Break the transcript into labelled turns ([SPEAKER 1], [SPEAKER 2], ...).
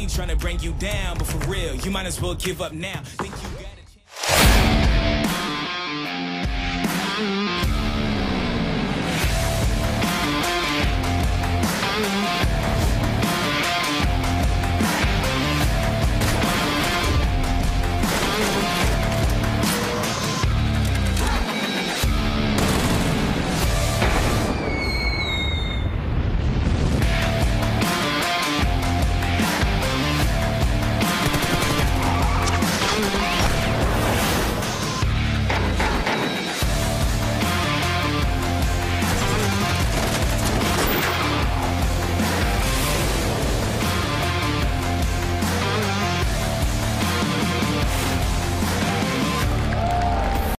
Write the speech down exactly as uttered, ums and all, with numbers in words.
[SPEAKER 1] ain't trying to bring you down, but for real, you might as well give up now. Think you got a chance?